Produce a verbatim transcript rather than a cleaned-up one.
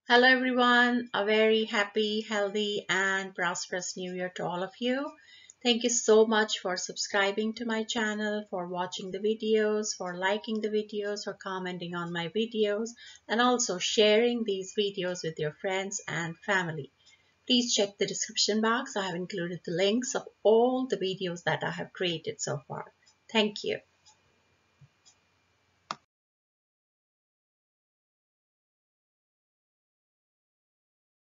Hello, everyone. A very happy, healthy, and prosperous new year to all of you. Thank you so much for subscribing to my channel, for watching the videos, for liking the videos, for commenting on my videos, and also sharing these videos with your friends and family. Please check the description box. I have included the links of all the videos that I have created so far. Thank you.